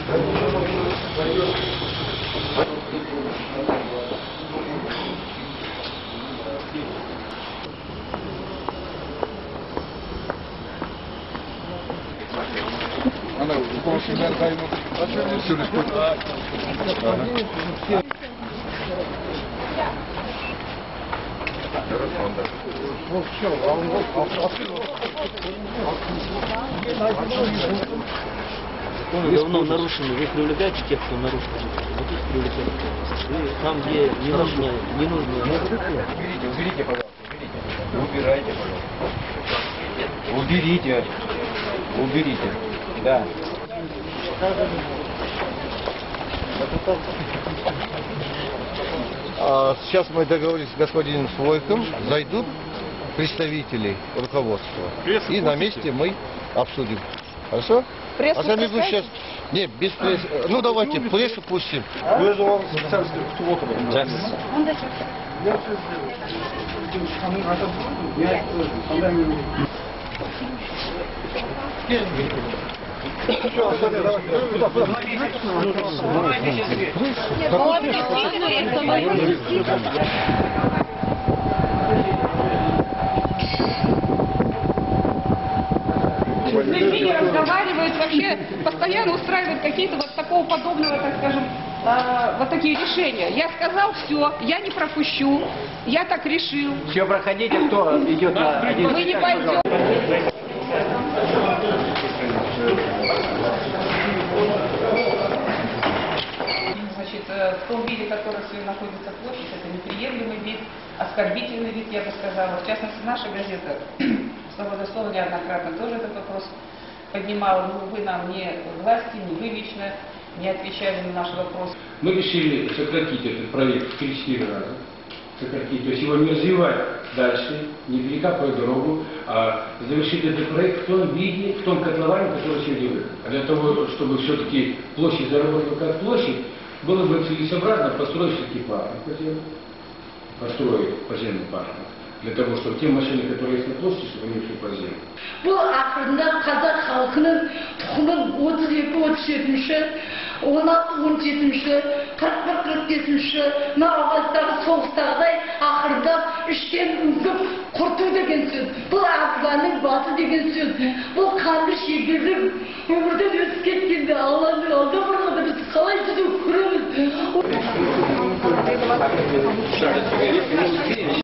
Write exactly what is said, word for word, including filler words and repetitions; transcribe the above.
Ana komşular kaymak. Sürüş koy. Он давно нарушен, вы привлекаете тех, кто нарушил. Вот их привлекаете. И там, где не нужно, не нужно. Уберите, уберите, пожалуйста, уберите. Убирайте, пожалуйста. Уберите. Уберите. Да. А сейчас мы договорились с господином Свойком, зайдут представители руководства. Прессу И на пустите? месте мы обсудим. Хорошо? Прессу а сами вы пускайте? сейчас... Нет, без прессы. Ну давайте прессу пустим. Вы же вам специально кто С людьми не разговаривают, вообще постоянно устраивают какие-то вот такого подобного, так скажем, э, вот такие решения. Я сказал, все, я не пропущу, я так решил. Все, проходите, кто идет на один. Вы не пойдете. Значит, в том виде, который сегодня находится площадь, это неприемлемый вид, оскорбительный вид, я бы сказала. В частности, наша газета «Свобода слова» неоднократно тоже этот вопрос поднимала. Но вы нам не власти, не вы лично не отвечали на наш вопрос. Мы решили сократить этот проект в три-четыре раза. Сократить, то есть его не развивать дальше, не перекапывать дорогу, а завершить этот проект в том виде, в том котловане, который сегодня выбран. А для того, чтобы все-таки площадь заработала как площадь, было бы целесообразно построить все-таки парк, построить подземный парк. Для того, чтобы те машины, которые есть на площади, чтобы они ушли под землю. Bu ақырында қазақ халқының тұқымын отыз екі отыз жетінші, он алты он жетінші, қырық бір қырық бесінші мына ағаздағы соғыстағыдай ақырында іштен үңгіп құрту деген сөз. Бұл ағзаның баты деген сөз. Бұл қанды шегірдің өмірден өтіп кеткенде Алланың алда барғанда біз қалай жүзу көреміз.